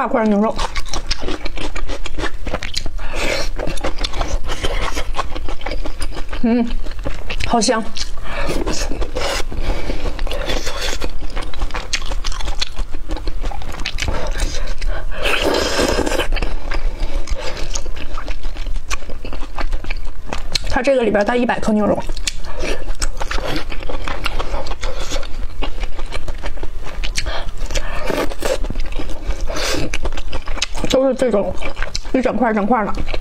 大块的牛肉。好香。它这个里边带100克牛肉。都是这种一整块的。